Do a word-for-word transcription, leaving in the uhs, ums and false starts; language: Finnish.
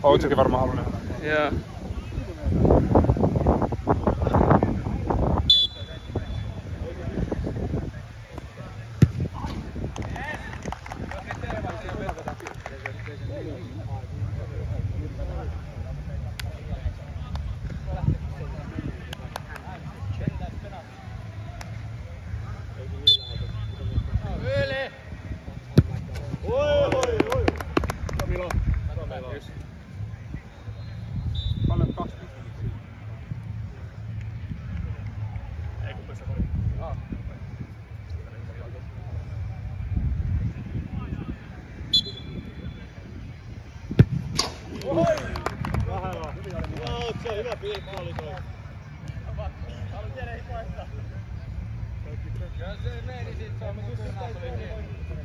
Oot säkin varmaan halunnut. Joo. Kyllä se meni sit, se on, mutta just nyt ei